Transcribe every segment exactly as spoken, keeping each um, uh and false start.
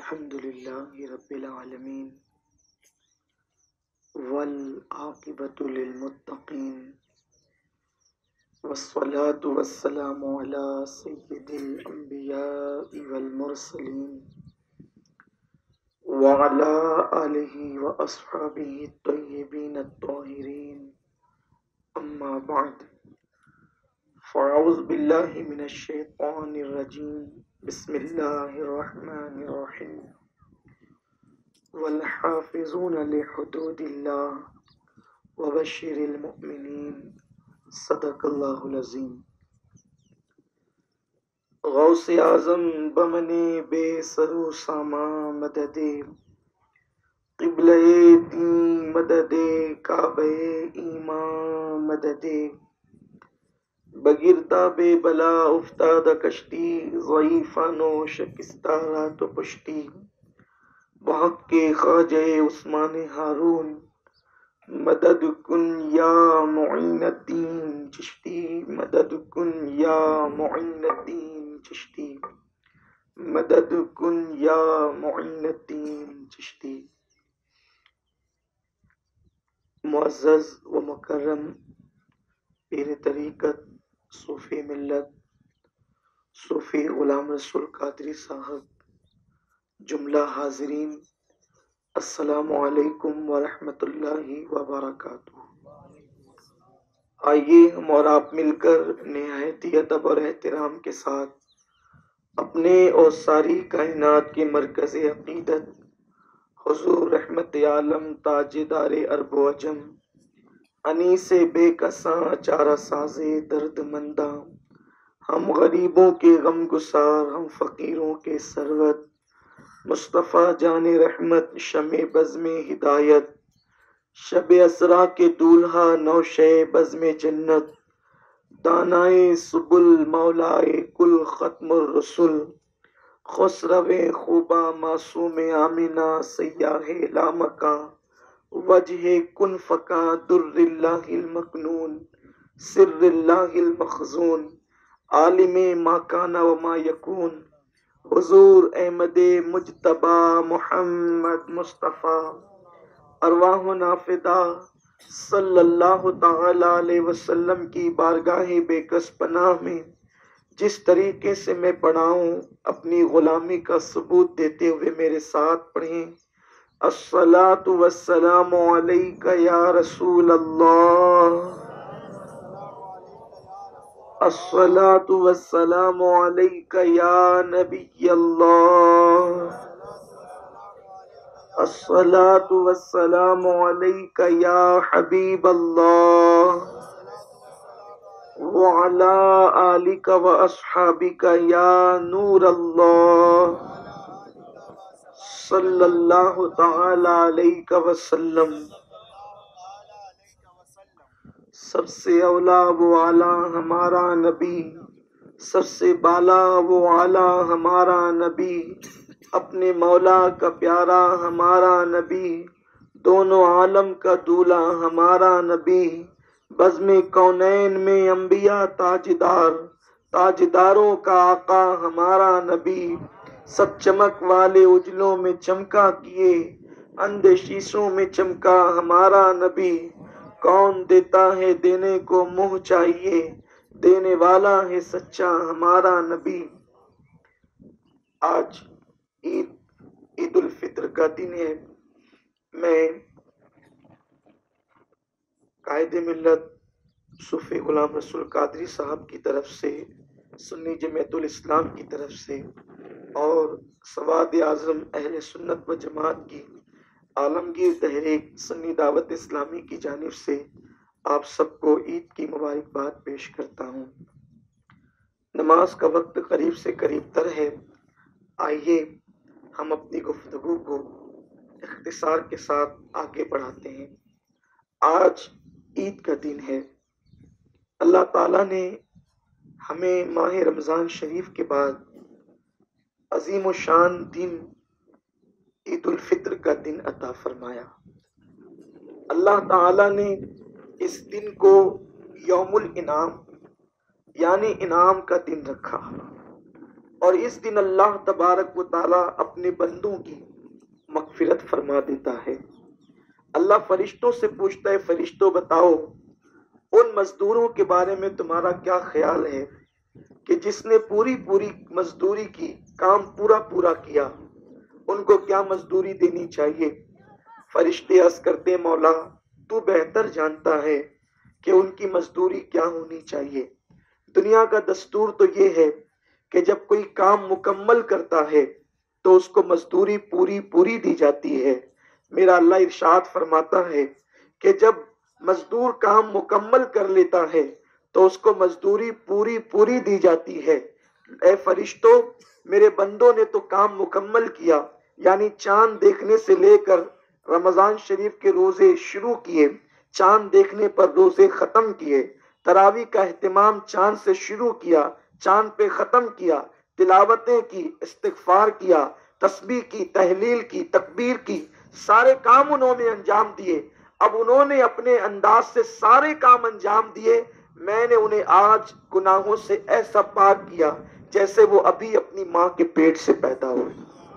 الحمد لله رب العالمين والعاقبة للمتقين والصلاة والسلام على سيد الأنبياء والمرسلين وعلى آله وأصحابه الطيبين الطاهرين أما بعد فأعوذ بالله من الشيطان الرجيم بسم الله الرحمن الرحيم والحافظون لحدود الله وبشر المؤمنين صدق اللہ العظیم۔ غوث اعظم بمنے بے سرو ساما مدد قبلہ دین مدد کعبہ ایمان مدد بگردہ بے بلا افتاد کشتی ضعیفانو شکستہ رات و پشتی بحق کے خواجہ عثمان ہارون مدد کن یا معین الدین چشتی مدد کن یا معین الدین چشتی مدد کن یا معین الدین چشتی۔ معزز و مکرم پیر طریقت صوفی ملت صوفی غلام رسول قادری صاحب، جملہ حاضرین، السلام علیکم ورحمۃ اللہ وبرکاتہ۔ آئیے ہم اور آپ مل کر نہایت ادب اور احترام کے ساتھ اپنے اور ساری کائنات کے مرکز عقیدت حضور رحمت عالم تاجدار ارب و عجم انیس بے کساں چارہ ساز درد منداں، ہم غریبوں کے غم گسار ہم فقیروں کے سرورت، مصطفیٰ جان رحمت شمع بزم ہدایت، شب اسرا کے دولہا نوشے بزم جنت، دانائے سبل مولائے کل ختم الرسل، خسرو خوبا معصوم آمنہ سیاہ لامکاں، وجہ کن فکا در اللہ المکنون سر اللہ المخزون، عالم ما کان و ما یکون، حضور احمد مجتبی محمد مصطفیٰ، ارواحنا فدا صلی اللہ تعالی علیہ وسلم کی بارگاہ بے کس پناہ میں جس طریقے سے میں پڑھاؤں اپنی غلامی کا ثبوت دیتے ہوئے میرے ساتھ پڑھیں۔ الصلاۃ والسلام علیک یا رسول اللہ، الصلاۃ والسلام علیک یا نبی اللہ، الصلاۃ والسلام علیک یا حبیب اللہ، وعلی آلک و اصحابک یا نور اللہ، صلی اللہ تعالی علیہ وسلم۔ سب سے اولا و اعلیٰ ہمارا نبی، سب سے بالا و اعلیٰ ہمارا نبی، اپنے مولا کا پیارا ہمارا نبی، دونوں عالم کا دولہا ہمارا نبی، بزم کونین میں انبیاء تاجدار، تاجداروں کا آقا ہمارا نبی، سب چمک والے اجلوں میں چمکا کیے اندھے شیشوں میں چمکا ہمارا نبی، کون دیتا ہے دینے کو منہ چاہیے، دینے والا ہے سچا ہمارا نبی۔ آج عید عید الفطر کا دن ہے۔ میں قائد ملت صوفی غلام رسول قادری صاحب کی طرف سے، سنی جمعیت الاسلام کی طرف سے اور سواد اعظم اہل سنت و جماعت کی عالمگیر تحریک سنی دعوت اسلامی کی جانب سے آپ سب کو عید کی مبارکباد پیش کرتا ہوں۔ نماز کا وقت قریب سے قریب تر ہے، آئیے ہم اپنی گفتگو کو اختصار کے ساتھ آگے بڑھاتے ہیں۔ آج عید کا دن ہے۔ اللہ تعالیٰ نے ہمیں ماہ رمضان شریف کے بعد عظیم و شان دن عید الفطر کا دن عطا فرمایا۔ اللہ تعالیٰ نے اس دن کو یوم الانعام یعنی انعام کا دن رکھا۔ اور اس دن اللہ تبارک و تعالیٰ اپنے بندوں کی مغفرت فرما دیتا ہے۔ اللہ فرشتوں سے پوچھتا ہے، فرشتوں بتاؤ ان مزدوروں کے بارے میں تمہارا کیا خیال ہے کہ جس نے پوری پوری مزدوری کی، کام پورا پورا کیا، ان کو کیا مزدوری دینی چاہیے؟ فرشتے عرض کرتے ہیں، مولا تو بہتر جانتا ہے کہ ان کی مزدوری کیا ہونی چاہیے۔ دنیا کا دستور تو یہ ہے کہ جب کوئی کام مکمل کرتا ہے تو اس کو مزدوری پوری پوری دی جاتی ہے۔ میرا اللہ ارشاد فرماتا ہے کہ جب مزدور کام مکمل کر لیتا ہے تو اس کو مزدوری پوری پوری دی جاتی ہے۔ اے فرشتوں، میرے بندوں نے تو کام مکمل کیا، یعنی چاند دیکھنے سے لے کر رمضان شریف کے روزے شروع کیے، چاند دیکھنے پر روزے ختم کیے، تراویح کا اہتمام چاند سے شروع کیا، چاند پہ ختم کیا، تلاوتیں کی، استغفار کیا، تسبیح کی، تحلیل کی، تکبیر کی، سارے کام انہوں نے انجام دیے۔ اب انہوں نے اپنے انداز سے سارے کام انجام دیے، میں نے انہیں آج گناہوں سے ایسا پاک کیا جیسے وہ ابھی اپنی ماں کے پیٹ سے پیدا ہوئے۔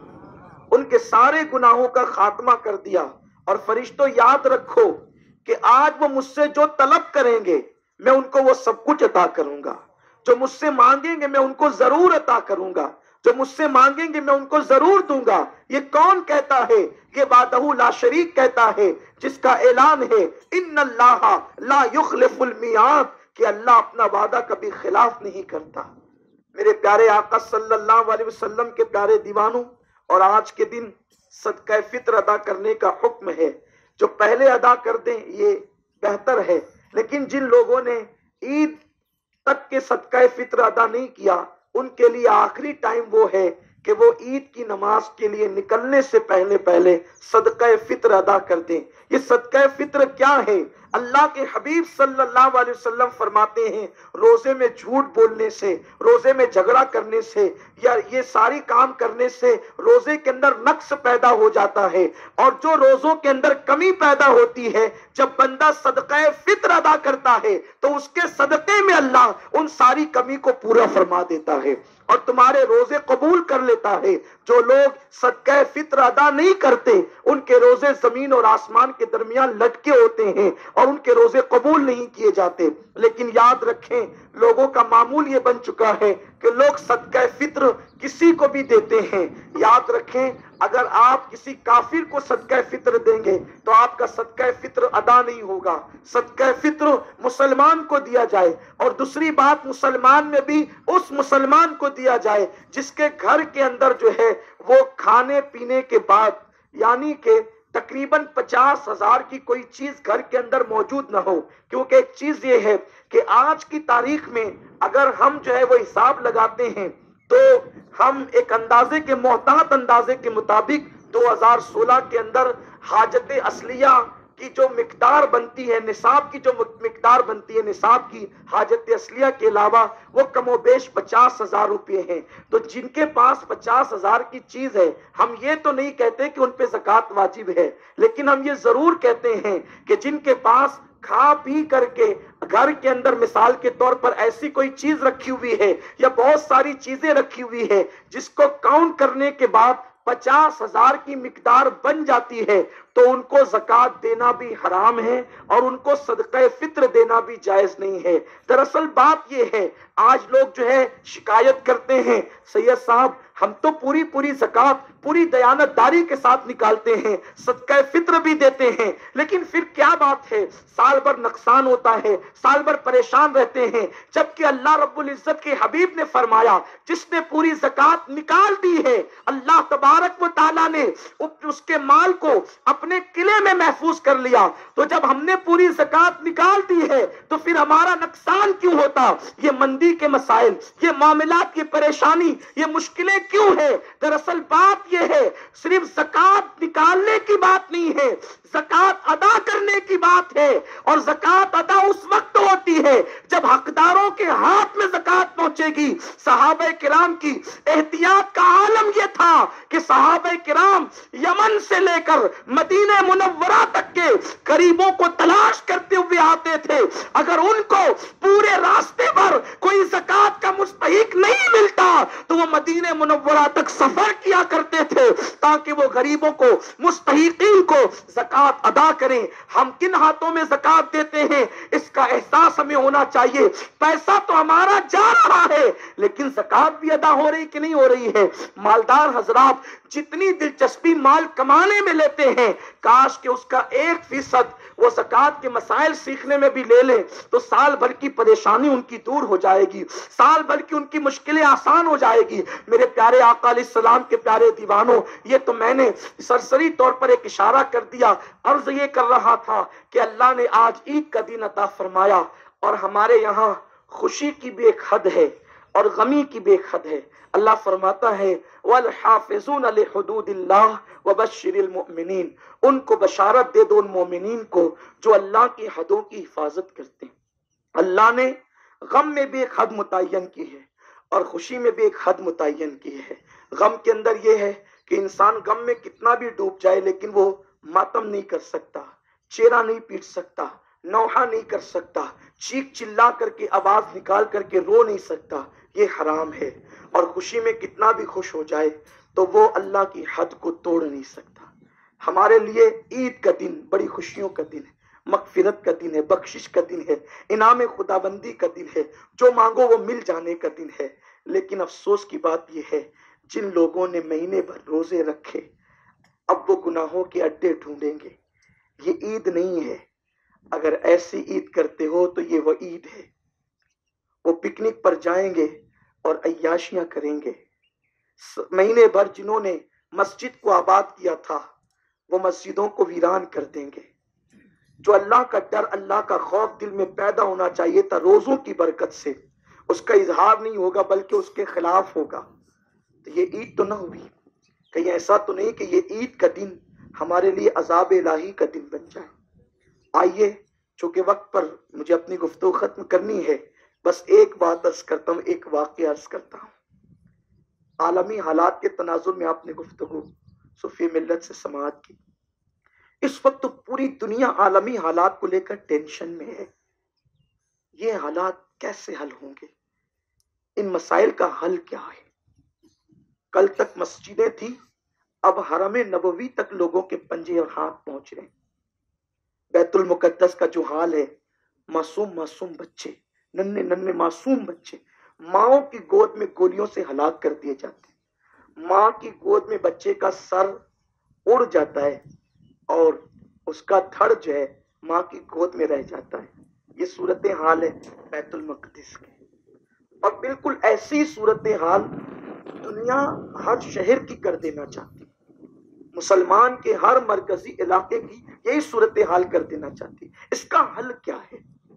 ان کے سارے گناہوں کا خاتمہ کر دیا۔ اور فرشتوں یاد رکھو کہ آج وہ مجھ سے جو طلب کریں گے میں ان کو وہ سب کچھ عطا کروں گا، جو مجھ سے مانگیں گے میں ان کو ضرور عطا کروں گا، جو مجھ سے مانگیں گے میں ان کو ضرور دوں گا۔ یہ کون کہتا ہے؟ یہ وحدہ لا شریک کہتا ہے، جس کا اعلان ہے ان اللہ لا یخلف المیعاد، کہ اللہ اپنا وعدہ کبھی خلاف نہیں کرتا۔ میرے پیارے آقا صلی اللہ علیہ وسلم کے پیارے دیوانوں، اور آج کے دن صدقہ فطر ادا کرنے کا حکم ہے۔ جو پہلے ادا کر دیں یہ بہتر ہے، لیکن جن لوگوں نے عید تک کے صدقہ فطر ادا نہیں کیا ان کے لیے آخری ٹائم وہ ہے کہ وہ عید کی نماز کے لیے نکلنے سے پہلے پہلے صدقہ فطر ادا کر دیں۔ یہ صدقہ فطر کیا ہے؟ اللہ کے حبیب صلی اللہ علیہ وسلم فرماتے ہیں روزے میں جھوٹ بولنے سے، روزے میں جھگڑا کرنے سے، یا یہ ساری کام کرنے سے روزے کے اندر نقص پیدا ہو جاتا ہے، اور جو روزوں کے اندر کمی پیدا ہوتی ہے جب بندہ صدقہ فطر ادا کرتا ہے تو اس کے صدقے میں اللہ ان ساری کمی کو پورا فرما دیتا ہے اور تمہارے روزے قبول کر لیتا ہے۔ جو لوگ صدقہ فطر ادا نہیں کرتے ان کے روزے زمین اور آسمان کے درمیان لٹکے ہوتے ہیں اور ان کے روزے قبول نہیں کیے جاتے۔ لیکن یاد رکھیں لوگوں کا معمول یہ بن چکا ہے کہ لوگ صدقہ فطر کسی کو بھی دیتے ہیں۔ یاد رکھیں اگر آپ کسی کافر کو صدقہ فطر دیں گے تو آپ کا صدقہ فطر ادا نہیں ہوگا۔ صدقہ فطر مسلمان کو دیا جائے، اور دوسری بات مسلمان میں بھی اس مسلمان کو دیا جائے جس کے گھر کے اندر جو ہے وہ کھانے پینے کے بعد یعنی کہ تقریباً پچاس ہزار کی کوئی چیز گھر کے اندر موجود نہ ہو، کیونکہ ایک چیز یہ ہے کہ آج کی تاریخ میں اگر ہم جو ہے وہ حساب لگاتے ہیں تو ہم ایک اندازے کے محتاط اندازے کے مطابق دو ہزار سولہ کے اندر حاجت اصلیہ کی جو مقدار بنتی ہے، نصاب کی جو مقدار بنتی ہے، نصاب کی حاجت اصلیہ کے علاوہ وہ کم و بیش پچاس ہزار روپے ہیں۔ تو جن کے پاس پچاس ہزار کی چیز ہے ہم یہ تو نہیں کہتے کہ ان پہ زکوٰۃ واجب ہے، لیکن ہم یہ ضرور کہتے ہیں کہ جن کے پاس کھا پی کر کے گھر کے اندر مثال کے طور پر ایسی کوئی چیز رکھی ہوئی ہے یا بہت ساری چیزیں رکھی ہوئی ہے جس کو کاؤنٹ کرنے کے بعد پچاس ہزار کی مقدار بن جاتی ہے تو ان کو زکوٰۃ دینا بھی حرام ہے اور ان کو صدقہ فطر دینا بھی جائز نہیں ہے۔ دراصل بات یہ ہے آج لوگ جو ہے شکایت کرتے ہیں سید صاحب ہم تو پوری پوری زکوٰۃ پوری دیانت داری کے ساتھ نکالتے ہیں، صدقہ فطر بھی دیتے ہیں، لیکن پھر کیا بات ہے سال بھر نقصان ہوتا ہے، سال بھر پریشان رہتے ہیں، جبکہ اللہ رب العزت کے حبیب نے فرمایا جس نے پوری زکوٰۃ نکال دی ہے اللہ تبارک و تعالیٰ نے اس کے مال کو اپنے قلعے میں محفوظ کر لیا۔ تو جب ہم نے پوری زکوٰۃ نکال دی ہے تو پھر ہمارا نقصان کیوں ہوتا؟ یہ مندی کے مسائل، یہ معاملات کی پریشانی، یہ مشکلیں کیوں ہے؟ دراصل بات یہ ہے صرف زکوٰۃ نکالنے کی بات نہیں ہے، زکات ادا کرنے کی بات ہے، اور زکات ادا اس وقت ہوتی ہے جب حقداروں کے ہاتھ میں زکات پہنچے گی۔ صحابہ کرام کی احتیاط کا عالم یہ تھا کہ صحابہ کرام یمن سے لے کر مدینہ منورہ تک کے غریبوں کو تلاش کرتے ہوئے آتے تھے، اگر ان کو پورے راستے پر کوئی زکات کا مستحق نہیں ملتا تو وہ مدینہ منورہ تک سفر کیا کرتے تھے تاکہ وہ غریبوں کو، مستحقین کو زکات ادا کریں۔ ہم کن ہاتھوں میں زکات دیتے ہیں اس کا احساس ہمیں ہونا چاہیے۔ پیسہ تو ہمارا جا رہا ہے لیکن زکات بھی ادا ہو رہی کہ نہیں ہو رہی ہے؟ مالدار حضرات جتنی دلچسپی مال کمانے میں لیتے ہیں، کاش کہ اس کا ایک فیصد وہ زکات کے مسائل سیکھنے میں بھی لے لیں تو سال بھر کی پریشانی ان کی دور ہو جائے گی، سال بھر کی ان کی مشکلیں آسان ہو جائے گی۔ میرے پیارے آقا علیہ السلام کے پیارے دیوانوں، یہ تو میں نے سرسری طور پر ایک اشارہ کر دیا۔ عرض یہ کر رہا تھا کہ اللہ نے آج عید کا دن عطا فرمایا اور ہمارے یہاں خوشی کی بھی ایک حد ہے اور غمی کی بھی ایک حد ہے۔ اللہ فرماتا ہے وَالْحَافِظُونَ لِحُدُودِ اللَّهِ وَبَشِّرِ الْمُؤْمِنِينَ، ان کو بشارت دے دو ان مومنین کو جو اللہ کی حدوں کی حفاظت کرتے ہیں۔ اللہ نے غم میں بھی ایک حد متعین کی ہے اور خوشی میں بھی ایک حد متعین کی ہے۔ غم کے اندر یہ ہے کہ انسان غم میں کتنا بھی ڈوب جائے لیکن وہ ماتم نہیں کر سکتا، چہرہ نہیں پیٹ سکتا، نوحہ نہیں کر سکتا، چیخ چلا کر کے آواز نکال کر کے رو نہیں سکتا، یہ حرام ہے۔ اور خوشی میں کتنا بھی خوش ہو جائے تو وہ اللہ کی حد کو توڑ نہیں سکتا۔ ہمارے لیے عید کا دن بڑی خوشیوں کا دن ہے، مغفرت کا دن ہے، بخشش کا دن ہے، انعام خداوندی کا دن ہے، جو مانگو وہ مل جانے کا دن ہے۔ لیکن افسوس کی بات یہ ہے جن لوگوں نے مہینے بھر روزے رکھے اب وہ گناہوں کے اڈے ڈھونڈیں گے۔ یہ عید نہیں ہے، اگر ایسی عید کرتے ہو تو یہ وہ عید ہے۔ وہ پکنک پر جائیں گے اور عیاشیاں کریں گے۔ مہینے بھر جنہوں نے مسجد کو آباد کیا تھا وہ مسجدوں کو ویران کر دیں گے۔ جو اللہ کا ڈر، اللہ کا خوف دل میں پیدا ہونا چاہیے تھا روزوں کی برکت سے، اس کا اظہار نہیں ہوگا بلکہ اس کے خلاف ہوگا، تو یہ عید تو نہ ہوئی۔ کہیں ایسا تو نہیں کہ یہ عید کا دن ہمارے لیے عذاب الہی کا دن بن جائے۔ آئیے چونکہ وقت پر مجھے اپنی گفتگو ختم کرنی ہے، بس ایک بات عرض کرتا ہوں، ایک واقعہ عرض کرتا ہوں۔ عالمی حالات کے تناظر میں آپ نے گفتگو صوفی ملت سے سماعت کی۔ اس وقت تو پوری دنیا عالمی حالات کو لے کر ٹینشن میں ہے۔ یہ حالات کیسے حل ہوں گے؟ ان مسائل کا حل کیا ہے؟ کل تک مسجدیں تھیں، اب حرم نبوی تک لوگوں کے پنجے اور ہاتھ پہنچ رہے ہیں۔ بیت المقدس کا جو حال ہے، معصوم معصوم بچے، ننھے ننھے معصوم بچے ماؤں کی گود میں گولیوں سے ہلاک کر دیے جاتے ہیں۔ ماں کی گود میں بچے کا سر اڑ جاتا ہے اور اس کا دھڑ جو ہے ماں کی گود میں رہ جاتا ہے۔ یہ صورتحال ہے بیت المقدس کی، اور بالکل ایسی صورتحال دنیا ہر شہر کی کر دینا چاہتی، مسلمان کے ہر مرکزی علاقے کی یہی صورتحال کر دینا چاہتی۔ اس کا حل کیا ہے؟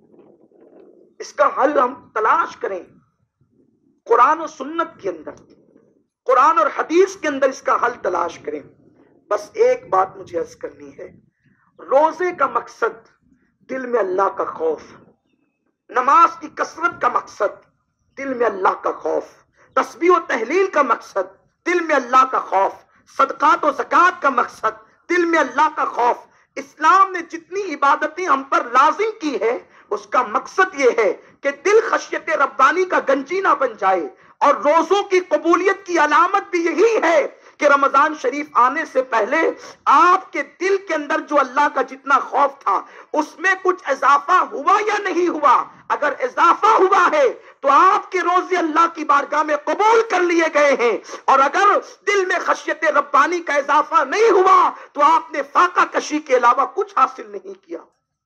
اس کا حل ہم تلاش کریں قرآن و سنت کے اندر، قرآن اور حدیث کے اندر اس کا حل تلاش کریں۔ بس ایک بات مجھے عرض کرنی ہے، روزے کا مقصد دل میں اللہ کا خوف، نماز کی کثرت کا مقصد دل میں اللہ کا خوف، تسبیح و تحلیل کا مقصد دل میں اللہ کا خوف، صدقات و زکوٰۃ کا مقصد دل میں اللہ کا خوف۔ اسلام نے جتنی عبادتیں ہم پر لازم کی ہے اس کا مقصد یہ ہے کہ دل خشیت ربانی کا گنجینہ بن جائے، اور روزوں کی قبولیت کی علامت بھی یہی ہے کہ رمضان شریف آنے سے پہلے آپ کے دل کے اندر جو اللہ کا جتنا خوف تھا اس میں کچھ اضافہ ہوا یا نہیں ہوا۔ اگر اضافہ ہوا ہے تو آپ کے روزے اللہ کی بارگاہ میں قبول کر لیے گئے ہیں، اور اگر دل میں خشیت ربانی کا اضافہ نہیں ہوا تو آپ نے فاقہ کشی کے علاوہ کچھ حاصل نہیں کیا۔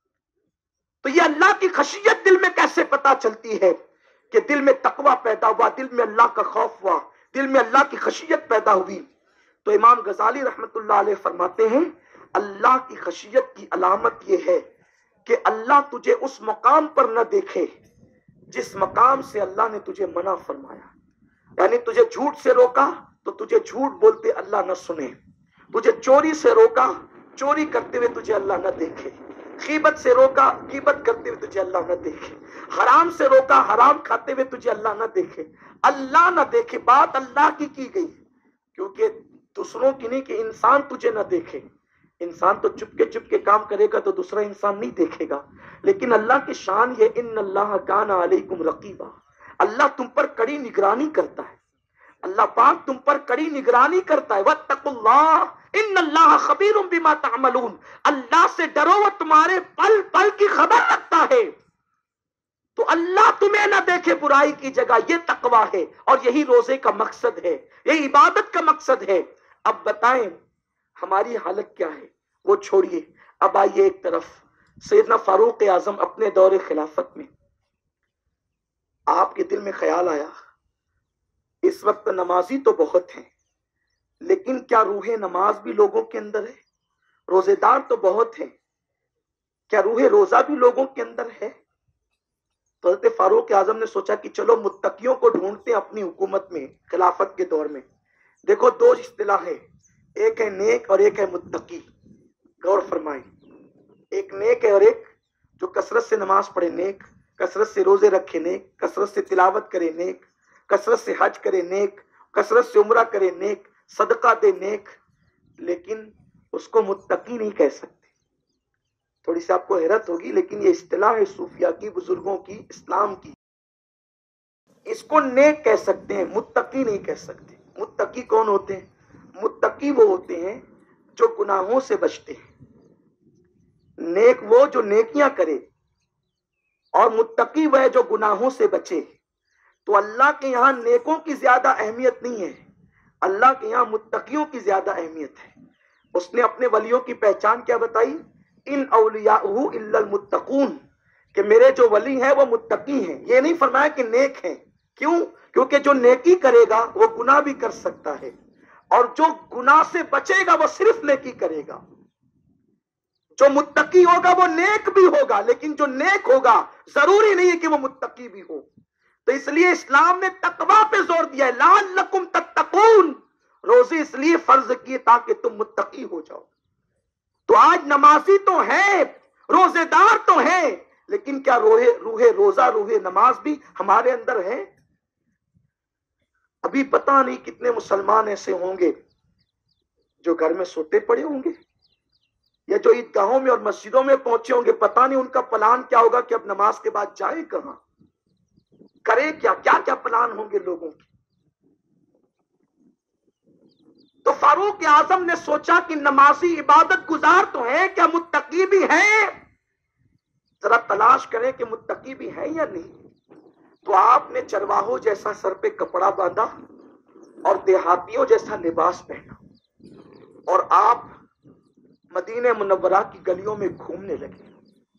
تو یہ اللہ کی خشیت دل میں کیسے پتا چلتی ہے کہ دل میں تقوی پیدا ہوا، دل میں اللہ کا خوف ہوا، دل میں اللہ کی خشیت پیدا ہوئی؟ تو امام غزالی رحمت اللہ علیہ فرماتے ہیں اللہ کی خشیت کی علامت یہ ہے کہ اللہ تجھے اس مقام پر نہ دیکھے جس مقام سے اللہ نے تجھے منع فرمایا۔ یعنی تجھے جھوٹ سے روکا تو تجھے جھوٹ بولتے اللہ نہ سنے، تجھے چوری سے روکا، چوری کرتے ہوئے تجھے اللہ نہ دیکھے، غیبت سے روکا غیبت کرتے ہوئے تجھے اللہ نہ دیکھے، حرام سے روکا حرام کھاتے ہوئے تجھے اللہ نہ دیکھے، اللہ نہ دیکھے، بات اللہ کی کی گئی، کیونکہ دوسروں کی نہیں کہ انسان تجھے نہ دیکھے، انسان تو چپ کے چپ کے کام کرے گا تو دوسرا انسان نہیں دیکھے گا، لیکن اللہ کی شان یہ ان اللہ کان علیکم رقیبا، اللہ تم پر کڑی نگرانی کرتا ہے، اللہ پاک تم پر کڑی نگرانی کرتا ہے، واتقوا اللہ ان اللہ خبیر بما تعملون، اللہ سے ڈرو وہ تمہارے پل پل کی خبر رکھتا ہے، تو اللہ تمہیں نہ دیکھے برائی کی جگہ، یہ تقویٰ ہے اور یہی روزے کا مقصد ہے، یہی عبادت کا مقصد ہے۔ اب بتائیں ہماری حالت کیا ہے، وہ چھوڑیے، اب آئیے ایک طرف سیدنا فاروق اعظم اپنے دور خلافت میں، آپ کے دل میں خیال آیا اس وقت نمازی تو بہت ہیں لیکن کیا روح نماز بھی لوگوں کے اندر ہے؟ روزے دار تو بہت ہیں، کیا روح روزہ بھی لوگوں کے اندر ہے؟ تو حضرت فاروق اعظم نے سوچا کہ چلو متقیوں کو ڈھونڈتے ہیں اپنی حکومت میں، خلافت کے دور میں۔ دیکھو دو اصطلاح ہے، ایک ہے نیک اور ایک ہے متقی، غور فرمائیں، ایک نیک ہے اور ایک جو کثرت سے نماز پڑھے نیک، کثرت سے روزے رکھے نیک، کثرت سے تلاوت کرے نیک، کثرت سے حج کرے نیک، کثرت سے عمرہ کرے نیک، صدقہ دے نیک، لیکن اس کو متقی نہیں کہہ سکتے۔ تھوڑی سی آپ کو حیرت ہوگی لیکن یہ اصطلاح ہے صوفیہ کی، بزرگوں کی، اسلام کی، اس کو نیک کہہ سکتے ہیں، متقی نہیں کہہ سکتے۔ متقی کون ہوتے ہیں؟ متقی وہ ہوتے ہیں جو گناہوں سے بچتے ہیں، نیک وہ جو نیکیاں کرے، اور متقی وہ ہے جو گناہوں سے بچے۔ تو اللہ کے یہاں نیکوں کی زیادہ اہمیت نہیں ہے، اللہ کے یہاں متقیوں کی زیادہ اہمیت ہے۔ اس نے اپنے ولیوں کی پہچان کیا بتائی؟ ان اولیاءہ الا المتقون، کہ میرے جو ولی ہیں وہ متقی ہیں، یہ نہیں فرمایا کہ نیک ہیں۔ کیوں؟ کیونکہ جو نیکی کرے گا وہ گناہ بھی کر سکتا ہے، اور جو گناہ سے بچے گا وہ صرف نیکی کرے گا۔ جو متقی ہوگا وہ نیک بھی ہوگا، لیکن جو نیک ہوگا ضروری نہیں ہے کہ وہ متقی بھی ہو۔ تو اس لیے اسلام نے تقویٰ پہ زور دیا ہے، لعلکم تتقون، روزے اس لیے فرض کیے تاکہ تم متقی ہو جاؤ۔ تو آج نمازی تو ہے، روزے دار تو ہے، لیکن کیا روح روح روزہ روح نماز بھی ہمارے اندر ہے؟ ابھی پتہ نہیں کتنے مسلمان ایسے ہوں گے جو گھر میں سوتے پڑے ہوں گے، یا جو عیدگاہوں میں اور مسجدوں میں پہنچے ہوں گے، پتہ نہیں ان کا پلان کیا ہوگا کہ اب نماز کے بعد جائے کہاں، کرے کیا، کیا کیا پلان ہوں گے لوگوں کے۔ تو فاروق اعظم نے سوچا کہ نمازی عبادت گزار تو ہے، کیا متقی بھی ہیں؟ ذرا تلاش کریں کہ متقی بھی ہیں یا نہیں۔ تو آپ نے چرواہوں جیسا سر پہ کپڑا باندھا اور دیہاتیوں جیسا لباس پہنا، اور آپ مدینہ منورہ کی گلیوں میں گھومنے لگے،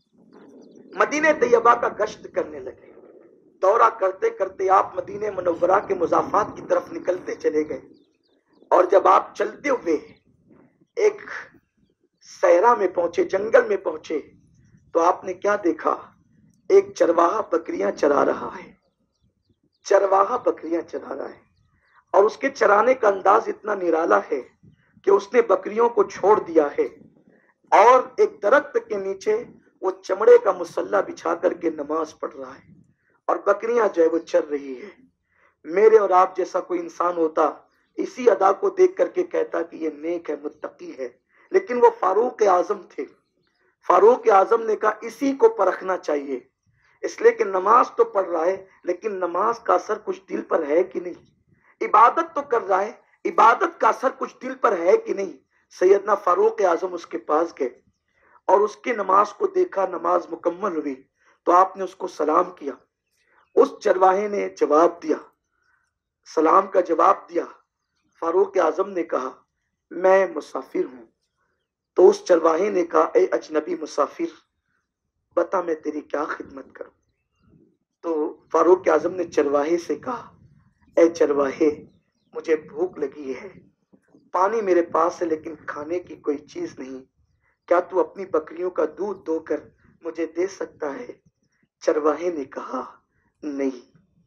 مدینہ طیبہ کا گشت کرنے لگے۔ دورہ کرتے کرتے آپ مدینہ منورہ کے مضافات کی طرف نکلتے چلے گئے، اور جب آپ چلتے ہوئے ایک صحرا میں پہنچے، جنگل میں پہنچے، تو آپ نے کیا دیکھا؟ ایک چرواہا بکریاں چرا رہا ہے، چرواہا بکریاں چرا رہا ہے، اور اس کے چرانے کا انداز اتنا نرالا ہے کہ اس نے بکریوں کو چھوڑ دیا ہے، اور ایک درخت کے نیچے وہ چمڑے کا مسلح بچھا کر کے نماز پڑھ رہا ہے، اور بکریاں جو ہے وہ چر رہی ہے۔ میرے اور آپ جیسا کوئی انسان ہوتا اسی ادا کو دیکھ کر کے کہتا کہ یہ نیک ہے، متقی ہے، لیکن وہ فاروق اعظم تھے۔ فاروق اعظم نے کہا اسی کو پرکھنا چاہیے، اس لیے کہ نماز تو پڑھ رہا ہے لیکن نماز کا اثر کچھ دل پر ہے کہ نہیں، عبادت تو کر رہا ہے، عبادت کا اثر کچھ دل پر ہے کہ نہیں۔ سیدنا فاروق اعظم اس کے پاس گئے اور اس کی نماز کو دیکھا، نماز مکمل ہوئی تو آپ نے اس کو سلام کیا۔ اس چرواہے نے جواب دیا، سلام کا جواب دیا۔ فاروق اعظم نے کہا میں مسافر ہوں۔ تو اس چرواہے نے کہا اے اجنبی مسافر، بتا میں تیری کیا خدمت کروں؟ تو فاروق اعظم نے چرواہے سے کہا اے چرواہے، مجھے بھوک لگی ہے، پانی میرے پاس ہے لیکن کھانے کی کوئی چیز نہیں، کیا تو اپنی بکریوں کا دودھ دو کر مجھے دے سکتا ہے؟ چرواہے نے کہا نہیں،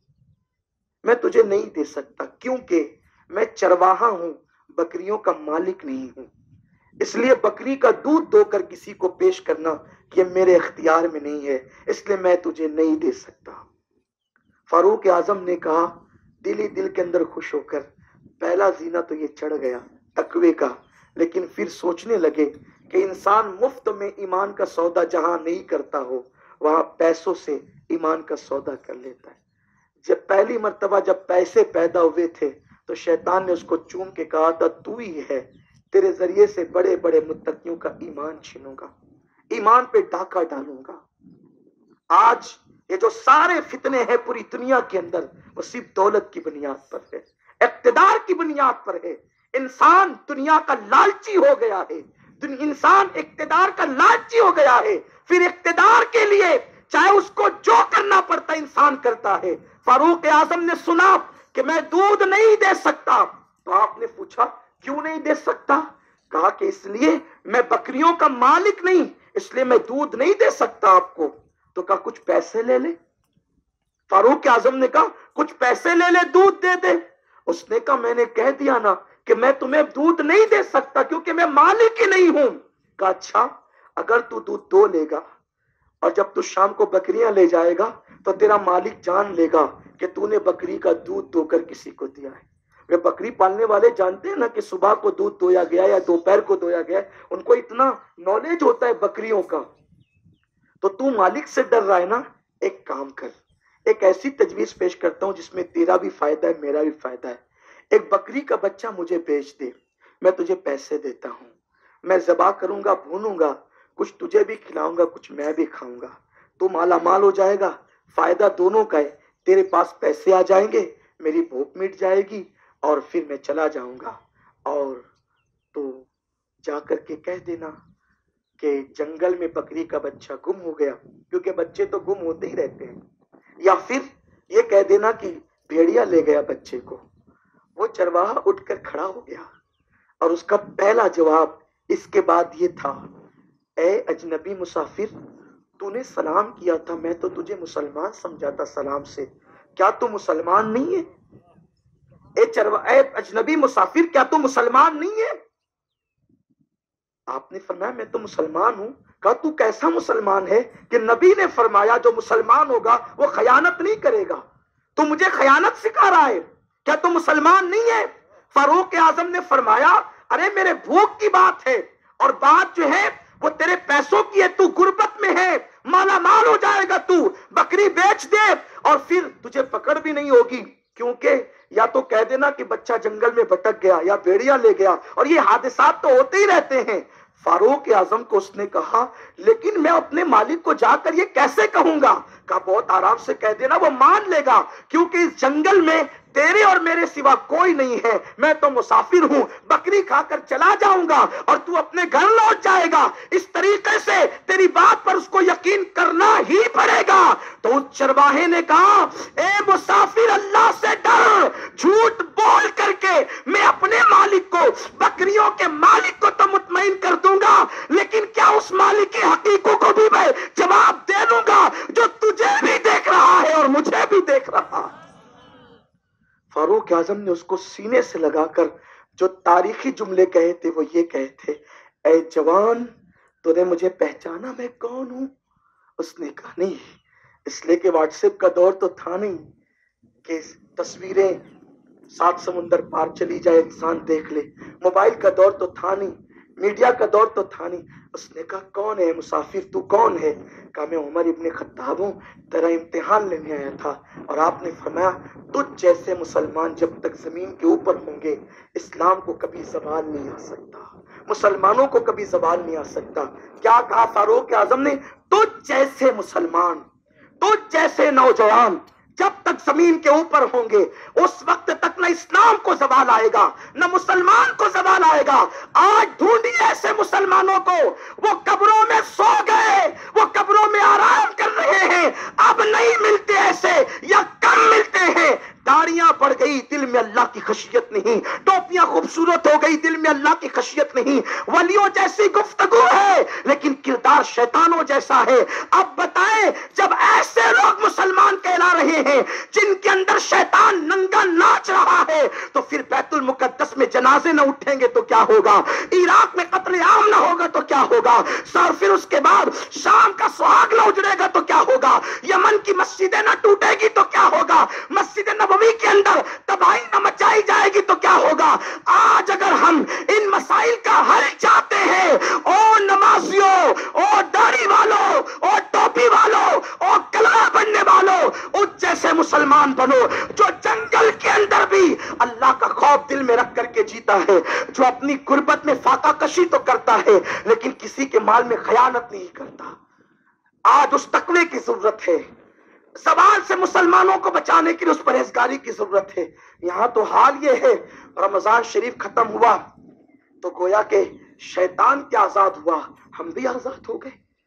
میں تجھے نہیں دے سکتا، کیونکہ میں چرواہا ہوں، بکریوں کا مالک نہیں ہوں۔ اس لیے بکری کا دودھ دو کر کسی کو پیش کرنا یہ میرے اختیار میں نہیں ہے، اس لیے میں تجھے نہیں دے سکتا۔ فاروق اعظم نے کہا دل ہی دل کے اندر خوش ہو کر، پہلا زینہ تو یہ چڑھ گیا تقوی کا، لیکن پھر سوچنے لگے کہ انسان مفت میں ایمان کا سودا جہاں نہیں کرتا ہو وہاں پیسوں سے ایمان کا سودا کر لیتا ہے۔ جب پہلی مرتبہ جب پیسے پیدا ہوئے تھے تو شیطان نے اس کو چوم کے کہا تھا تو ہی ہے، تیرے ذریعے سے بڑے بڑے متقیوں کا ایمان چھینوں گا، ایمان پہ ڈاکہ ڈالوں گا۔ آج یہ جو سارے فتنے ہیں پوری دنیا کے اندر وہ صرف دولت کی بنیاد پر ہے، اقتدار کی بنیاد پر ہے۔ انسان دنیا کا لالچی ہو گیا ہے، انسان اقتدار کا لالچی ہو گیا ہے، پھر اقتدار کے لیے چاہے اس کو جو کرنا پڑتا انسان کرتا ہے۔ فاروق اعظم نے سنا کہ میں دودھ نہیں دے سکتا تو آپ نے پوچھا کیوں نہیں دے سکتا؟ کہا کہ اس لیے میں بکریوں کا مالک نہیں، اس لیے میں دودھ نہیں دے سکتا آپ کو۔ تو کہا کچھ پیسے لے لے۔ فاروق اعظم نے کہا کچھ پیسے لے لے دودھ دے دے۔ اس نے کہا میں نے کہہ دیا نا کہ میں تمہیں دودھ نہیں دے سکتا کیونکہ میں مالک ہی نہیں ہوں۔ کہا اچھا اگر تو دودھ دو لے گا اور جب تو شام کو بکریاں لے جائے گا تو تیرا مالک جان لے گا کہ تو نے بکری کا دودھ دو کر کسی کو دیا ہے۔ وہ بکری پالنے والے جانتے ہیں نا کہ صبح کو دودھ دویا گیا یا دوپہر کو دویا گیا، ان کو اتنا نالج ہوتا ہے بکریوں کا۔ تو تو مالک سے ڈر رہا ہے نا، ایک کام کر، ایک ایسی تجویز پیش کرتا ہوں جس میں تیرا بھی فائدہ ہے میرا بھی فائدہ ہے۔ ایک بکری کا بچہ مجھے بیچ دے، میں تجھے پیسے دیتا ہوں، میں ذبح کروں گا بھونوں گا، کچھ تجھے بھی کھلاؤں گا کچھ میں بھی کھاؤں گا، تو مالا مال ہو جائے گا، فائدہ دونوں کا ہے، تیرے پاس پیسے آ جائیں گے، میری بھوک مٹ جائے گی اور پھر میں چلا جاؤں گا۔ اور تو جا کر کے کہہ دینا کہ جنگل میں بکری کا بچہ گم ہو گیا، کیونکہ بچے تو گم ہوتے ہی رہتے ہیں، یا پھر یہ کہہ دینا کہ بھیڑیا لے گیا بچے کو۔ وہ چرواہا اٹھ کر کھڑا ہو گیا اور اس کا پہلا جواب اس کے بعد یہ تھا، اے اجنبی مسافر تو نے سلام کیا تھا، میں تو تجھے مسلمان سمجھا تھا سلام سے، کیا تو مسلمان نہیں ہے؟ اے چروا اے اجنبی مسافر کیا تو مسلمان نہیں ہے؟ آپ نے فرمایا میں تو مسلمان ہوں۔ کہا تو کیسا مسلمان ہے کہ نبی نے فرمایا جو مسلمان ہوگا وہ خیانت نہیں کرے گا، تو مجھے خیانت سکھا رہا ہے، کیا تو مسلمان نہیں ہے؟ فاروق اعظم نے فرمایا ارے میرے بھوک کی بات ہے اور بات جو ہے وہ تیرے پیسوں کی ہے، تو غربت میں ہے، مالا مال ہو جائے گا، تو بکری بیچ دے اور پھر تجھے پکڑ بھی نہیں ہوگی، کیونکہ یا تو کہہ دینا کہ بچہ جنگل میں بھٹک گیا یا بھیڑیا لے گیا، اور یہ حادثات تو ہوتے ہی رہتے ہیں۔ فاروق اعظم کو اس نے کہا لیکن میں اپنے مالک کو جا کر یہ کیسے کہوں گا؟ کہا بہت آرام سے کہہ دینا، وہ مان لے گا، کیونکہ اس جنگل میں تیرے اور میرے سوا کوئی نہیں ہے، میں تو مسافر ہوں، بکری کھا کر چلا جاؤں گا اور تو اپنے گھر لوٹ جائے گا، اس طریقے سے تیری بات پر اس کو یقین کرنا ہی پڑے گا۔ تو اس چرواہے نے کہا اے مسافر اللہ سے ڈر، جھوٹ بول کر کے میں اپنے مالک کو، بکریوں کے مالک کو تو مطمئن کر دوں گا، لیکن کیا اس مالک کی حقیقوں کو بھی میں جواب دے دوں گا جو تجھے بھی دیکھ رہا ہے اور مجھے بھی دیکھ رہا ہے۔ فاروق اعظم نے اس کو سینے سے لگا کر جو تاریخی جملے کہے تھے وہ یہ کہے تھے، اے جوان تو نے مجھے پہچانا میں کون ہوں؟ اس نے کہا نہیں، اس لیے کہ واٹس ایپ کا دور تو تھا نہیں کہ تصویریں سات سمندر پار چلی جائے انسان دیکھ لے، موبائل کا دور تو تھا نہیں، میڈیا کا دور تو تھا نہیں۔ اس نے کہا کون ہے مسافر، تو کون ہے؟ کہا میں عمر ابن خطاب ہوں، تیرا امتحان لینے آیا تھا۔ اور آپ نے فرمایا تجھ جیسے مسلمان جب تک زمین کے اوپر ہوں گے اسلام کو کبھی زوال نہیں آ سکتا، مسلمانوں کو کبھی زوال نہیں آ سکتا۔ کیا کہا فاروق اعظم نے؟ تجھ جیسے مسلمان، تجھ جیسے نوجوان جب تک زمین کے اوپر ہوں گے اس وقت تک نہ اسلام کو زوال آئے گا نہ مسلمان کو زوال آئے گا۔ آج ڈھونڈیے ایسے مسلمانوں کو، وہ قبروں میں سو گئے، وہ قبروں میں آرام کر رہے ہیں، اب نہیں ملتے ایسے یا کم ملتے ہیں۔ داڑیاں بڑھ گئی دل میں اللہ کی خشیت نہیں، ٹوپیاں خوبصورت ہو گئی دل میں اللہ کی خشیت نہیں، ولیوں جیسی گفتگو ہے لیکن کردار شیطانوں جیسا ہے۔ اب بتائیں جب ایسے لوگ مسلمان کہلا رہے ہیں جن کے اندر شیطان ننگا ناچ رہا ہے، تو پھر بیت المقدس میں جنازے نہ اٹھیں گے تو کیا ہوگا، عراق میں قتل عام نہ ہوگا تو کیا ہوگا، اور پھر اس کے بعد شام کا سہاگ نہ اجڑے گا تو کیا ہوگا، یمن کی مسجدیں نہ ٹوٹے گی تو کیا ہوگا، مسجد نبوی کے اندر تباہی نہ مچائی جائے گی تو کیا ہوگا۔ آج اگر ہم ان مسائل کا حل چاہتے ہیں، او نمازیوں، او داڑھی والوں، او ٹوپی والوں، او کلمہ پڑھنے والوں، اس جیسے مسلمان بنو جو جنگل کے اندر بھی اللہ کا خوف دل میں رکھ کر کے جیتا ہے، جو اپنی غربت میں فاقہ کشی تو کرتا ہے لیکن کسی کے مال میں خیانت نہیں کرتا۔ آج اس تقوی کی ضرورت ہے، زوال سے مسلمانوں کو بچانے کے لیے اس پرہیزگاری کی ضرورت ہے۔ یہاں تو حال یہ ہے رمضان شریف ختم ہوا تو گویا کہ شیطان کیا آزاد ہوا، ہم بھی آزاد ہو گئے۔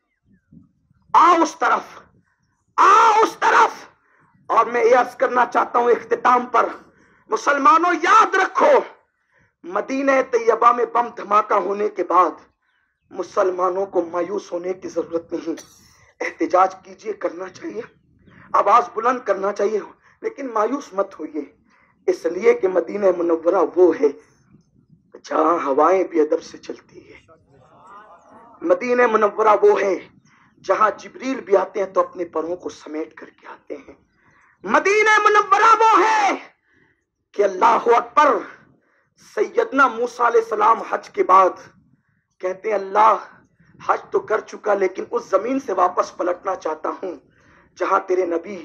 آؤ اس طرف، آؤ اس طرف۔ اور میں یہ عرض کرنا چاہتا ہوں اختتام پر، مسلمانوں یاد رکھو مدینہ طیبہ میں بم دھماکہ ہونے کے بعد مسلمانوں کو مایوس ہونے کی ضرورت نہیں، احتجاج کیجئے، کرنا چاہیے، آواز بلند کرنا چاہیے، لیکن مایوس مت ہوئیے، اس لیے کہ مدینہ منورہ وہ ہے جہاں ہوائیں بھی ادب سے چلتی ہے، مدینہ منورہ وہ ہے جہاں جبریل بھی آتے ہیں تو اپنے پروں کو سمیٹ کر کے آتے ہیں، مدینہ منورہ وہ ہے کہ اللہ اکبر، سیدنا موسیٰ علیہ السلام حج کے بعد کہتے ہیں اللہ حج تو کر چکا لیکن اس زمین سے واپس پلٹنا چاہتا ہوں جہاں تیرے نبی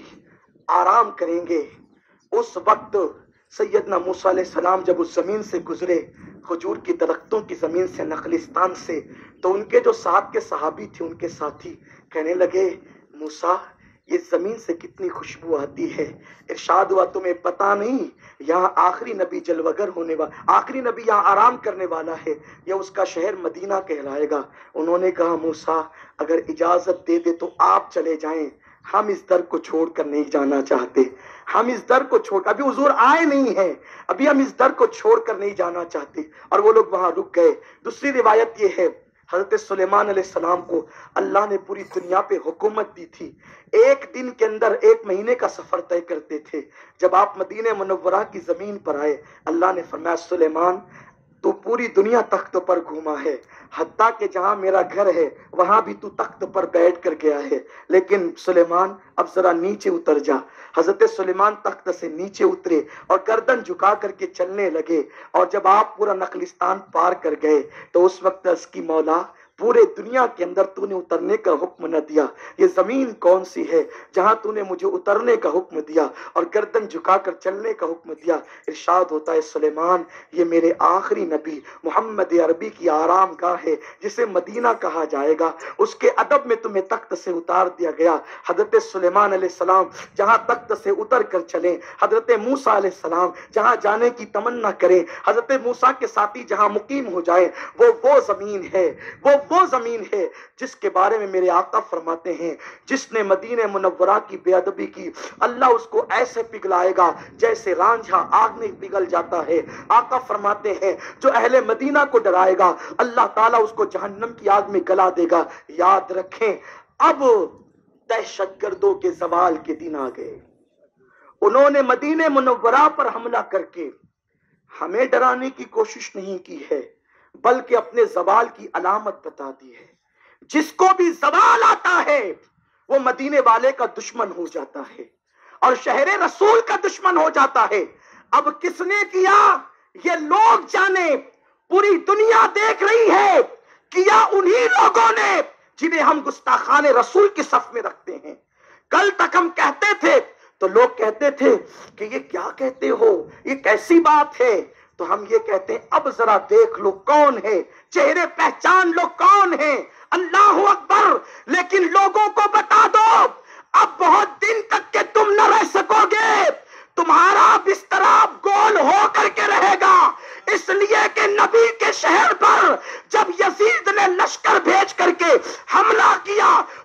آرام کریں گے۔ اس وقت سیدنا موسیٰ علیہ السلام جب اس زمین سے گزرے، کھجور کی درختوں کی زمین سے، نخلستان سے، تو ان کے جو ساتھ کے صحابی تھے، ان کے ساتھی کہنے لگے موسیٰ یہ زمین سے کتنی خوشبو آتی ہے۔ ارشاد ہوا تمہیں پتا نہیں یہاں آخری نبی جلوگر ہونے والا، آخری نبی یہاں آرام کرنے والا ہے، یا اس کا شہر مدینہ کہلائے گا۔ انہوں نے کہا موسیٰ اگر اجازت دے دے تو آپ چلے جائیں، ہم اس در کو چھوڑ کر نہیں جانا چاہتے، ہم اس در کو چھوڑ، ابھی حضور آئے نہیں ہیں، ابھی ہم اس در کو چھوڑ کر نہیں جانا چاہتے، اور وہ لوگ وہاں رک گئے۔ دوسری روایت یہ ہے حضرت سلیمان علیہ السلام کو اللہ نے پوری دنیا پہ حکومت دی تھی، ایک دن کے اندر ایک مہینے کا سفر طے کرتے تھے۔ جب آپ مدینہ منورہ کی زمین پر آئے، اللہ نے فرمایا سلیمان تو پوری دنیا تخت پر گھوما ہے، حتیٰ کہ جہاں میرا گھر ہے وہاں بھی تو تخت پر بیٹھ کر گیا ہے، لیکن سلیمان اب ذرا نیچے اتر جا۔ حضرت سلیمان تخت سے نیچے اترے اور گردن جھکا کر کے چلنے لگے، اور جب آپ پورا نخلستان پار کر گئے تو اس وقت اس کی مولا پورے دنیا کے اندر تو نے اترنے کا حکم نہ دیا، یہ زمین کون سی ہے جہاں تو نے مجھے اترنے کا حکم دیا اور گردن جھکا کر چلنے کا حکم دیا۔ ارشاد ہوتا ہے سلیمان یہ میرے آخری نبی محمد عربی کی آرام گاہ ہے جسے مدینہ کہا جائے گا، اس کے ادب میں تمہیں تخت سے اتار دیا گیا۔ حضرت سلیمان علیہ السلام جہاں تخت سے اتر کر چلیں، حضرت موسیٰ علیہ السلام جہاں جانے کی تمنا کریں، حضرت موسیٰ کے ساتھی جہاں مقیم ہو جائیں، وہ وہ زمین ہے، وہ وہ زمین ہے جس کے بارے میں میرے آقا فرماتے ہیں جس نے مدینہ منورہ کی بے ادبی کی اللہ اس کو ایسے پگھلائے گا جیسے رانجھا آگ میں پگھل جاتا ہے۔ آقا فرماتے ہیں جو اہل مدینہ کو ڈرائے گا اللہ تعالیٰ اس کو جہنم کی آگ میں گلا دے گا۔ یاد رکھیں اب دہشت گردوں کے زوال کے دن آ گئے، انہوں نے مدینہ منورہ پر حملہ کر کے ہمیں ڈرانے کی کوشش نہیں کی ہے بلکہ اپنے زوال کی علامت بتا دی ہے۔ جس کو بھی زوال آتا ہے وہ مدینے والے کا دشمن ہو جاتا ہے اور شہر رسول کا دشمن ہو جاتا ہے۔ اب کس نے کیا یہ لوگ جانے، پوری دنیا دیکھ رہی ہے، کیا انہی لوگوں نے جنہیں ہم گستاخان رسول کی صف میں رکھتے ہیں۔ کل تک ہم کہتے تھے تو لوگ کہتے تھے کہ یہ کیا کہتے ہو، یہ کیسی بات ہے، تو ہم یہ کہتے ہیں اب ذرا دیکھ لو کون ہے، چہرے پہچان لو کون ہے۔ اللہ اکبر۔ لیکن لوگوں کو بتا دو اب بہت دن تک کہ تم نہ رہ سکو گے، تمہارا بستر گول ہو کر کے رہے گا، اس لیے کہ نبی کے شہر پر جب یزید نے لشکر بھیج کر کے حملہ کیا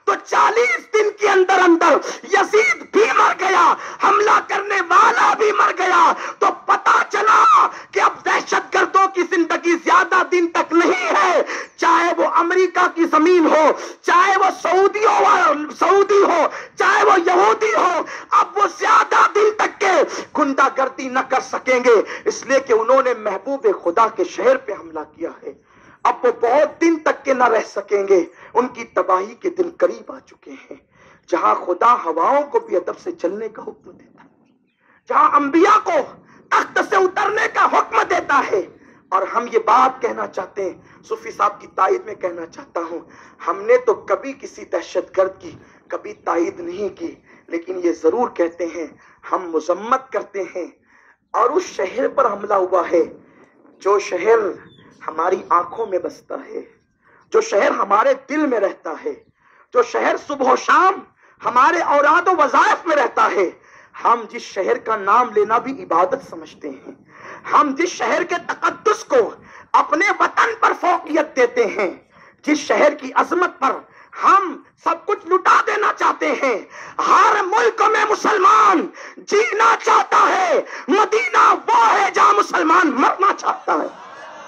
تو چالیس دن کے اندر اندر یزید بھی مر گیا، حملہ کرنے والا بھی مر گیا، تو پتا چلا کہ اب دہشت گردوں کی زندگی زیادہ دن تک نہیں ہے، چاہے وہ امریکہ کی زمین ہو، چاہے وہ سعودی ہو سعودی ہو چاہے وہ یہودی ہو، اب وہ زیادہ دن تک کے گنڈا گردی نہ کر سکیں گے، اس لیے کہ انہوں نے محبوب خدا کے شہر پہ حملہ کیا ہے۔ اب وہ بہت دن تک کے نہ رہ سکیں گے، ان کی تباہی کے دن قریب آ چکے ہیں۔ جہاں خدا ہواؤں کو بھی ادب سے چلنے کا حکم دیتا ہے، جہاں انبیاء کو تخت سے اترنے کا حکم دیتا ہے، اور ہم یہ بات کہنا چاہتے ہیں، صوفی صاحب کی تائید میں کہنا چاہتا ہوں، ہم نے تو کبھی کسی دہشت گرد کی کبھی تائید نہیں کی، لیکن یہ ضرور کہتے ہیں، ہم مذمت کرتے ہیں اور اس شہر پر حملہ ہوا ہے جو شہر ہماری آنکھوں میں بستا ہے، جو شہر ہمارے دل میں رہتا ہے، جو شہر صبح و شام ہمارے اوراد و وظائف میں رہتا ہے۔ ہم جس شہر کا نام لینا بھی عبادت سمجھتے ہیں، ہم جس شہر کے تقدس کو اپنے وطن پر فوقیت دیتے ہیں، جس شہر کی عظمت پر ہم سب کچھ لٹا دینا چاہتے ہیں، ہر ملک میں مسلمان جینا چاہتا ہے، مدینہ وہ ہے جہاں مسلمان مرنا چاہتا ہے۔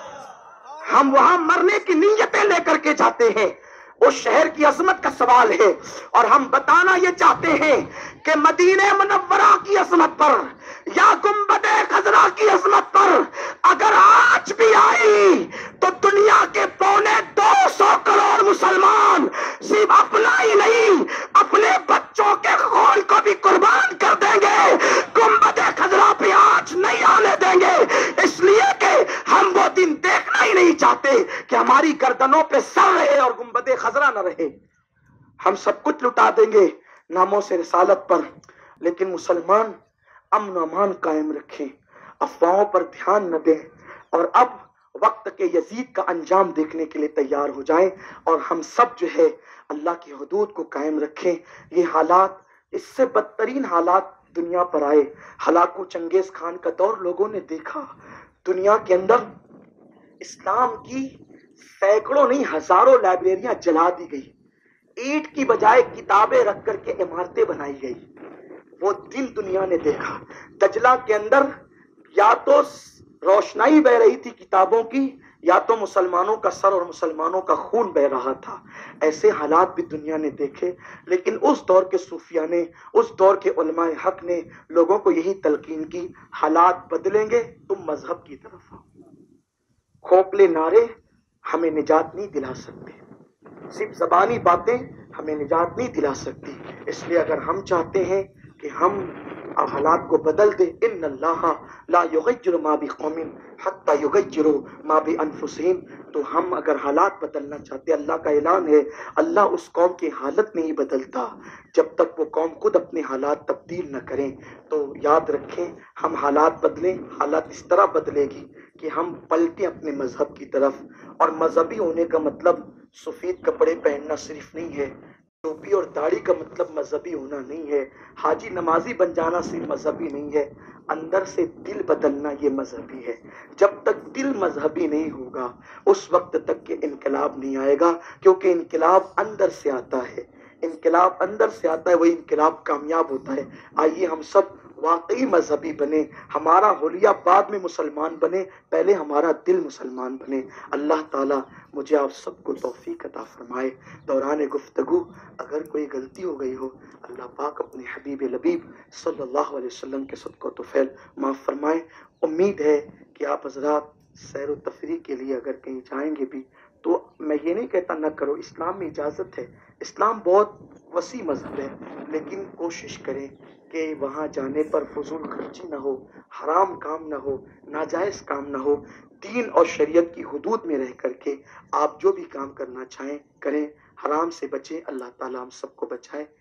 ہم وہاں مرنے کی نیتیں لے کر کے جاتے ہیں، اس شہر کی عظمت کا سوال ہے، اور ہم بتانا یہ چاہتے ہیں کہ مدینہ منورہ کی عظمت پر یا گنبد خضرا کی عظمت پر اگر آج بھی آئی تو دنیا کے پونے دو سو کروڑ مسلمان صرف اپنا ہی نہیں اپنے بچوں کے خون کو بھی قربان کر دیں گے، گنبد خضرا پہ آج نہیں آنے دیں گے، اس لیے کہ ہم وہ دن دیکھنا ہی نہیں چاہتے کہ ہماری گردنوں پہ سر رہے اور گنبد خضرا نہ رہے۔ ہم سب کچھ لٹا دیں گے ناموں سے رسالت پر، لیکن مسلمان امن و امان قائم رکھیں، افواہوں پر دھیان نہ دیں، اور اب وقت کے یزید کا انجام دیکھنے کے لیے تیار ہو جائیں، اور ہم سب جو ہے اللہ کی حدود کو قائم رکھیں۔ یہ حالات، اس سے بدترین حالات دنیا پر آئے، ہلاکو چنگیز خان کا دور لوگوں نے دیکھا، دنیا کے اندر اسلام کی سینکڑوں نہیں ہزاروں لائبریریاں جلا دی گئی، اینٹ کی بجائے کتابیں رکھ کر کے عمارتیں بنائی گئی۔ وہ دن دنیا نے دیکھا، دجلہ کے اندر یا تو روشنائی بہ رہی تھی کتابوں کی، یا تو مسلمانوں کا سر اور مسلمانوں کا خون بہ رہا تھا۔ ایسے حالات بھی دنیا نے دیکھے، لیکن اس دور کے صوفیاء نے، اس دور کے علماء حق نے لوگوں کو یہی تلقین کی، حالات بدلیں گے تم مذہب کی طرف آؤ۔ کھوپلے نعرے ہمیں نجات نہیں دلا سکتے، صرف زبانی باتیں ہمیں نجات نہیں دلا سکتی، اس لیے اگر ہم چاہتے ہیں کہ ہم حالات کو بدل دیں، ان اللہ لا یغیر ما بقوم حتی یغیروا ما بانفسہم، تو ہم اگر حالات بدلنا چاہتے، اللہ کا اعلان ہے اللہ اس قوم کی حالت نہیں بدلتا جب تک وہ قوم خود اپنے حالات تبدیل نہ کریں۔ تو یاد رکھیں، ہم حالات بدلیں، حالات اس طرح بدلے گی کہ ہم پلٹیں اپنے مذہب کی طرف، اور مذہبی ہونے کا مطلب سفید کپڑے پہننا صرف نہیں ہے، ٹوپی اور داڑھی کا مطلب مذہبی ہونا نہیں ہے، حاجی نمازی بن جانا صرف مذہبی نہیں ہے، اندر سے دل بدلنا یہ مذہبی ہے۔ جب تک دل مذہبی نہیں ہوگا اس وقت تک کہ انقلاب نہیں آئے گا، کیونکہ انقلاب اندر سے آتا ہے، انقلاب اندر سے آتا ہے، وہی انقلاب کامیاب ہوتا ہے۔ آئیے ہم سب واقعی مذہبی بنے، ہمارا حلیہ بعد میں مسلمان بنے، پہلے ہمارا دل مسلمان بنے۔ اللہ تعالیٰ مجھے آپ سب کو توفیق عطا فرمائے۔ دوران گفتگو اگر کوئی غلطی ہو گئی ہو، اللہ پاک اپنے حبیب لبیب صلی اللہ علیہ وسلم کے صدقہ و طفیل معاف فرمائے۔ امید ہے کہ آپ حضرات سیر و تفریح کے لیے اگر کہیں جائیں گے بھی تو میں یہ نہیں کہتا نہ کرو، اسلام میں اجازت ہے، اسلام بہت وسیع مذہب ہے، لیکن کوشش کریں کہ وہاں جانے پر فضول خرچی نہ ہو، حرام کام نہ ہو، ناجائز کام نہ ہو، دین اور شریعت کی حدود میں رہ کر کے آپ جو بھی کام کرنا چاہیں کریں، حرام سے بچیں۔ اللہ تعالیٰ ہم سب کو بچائے۔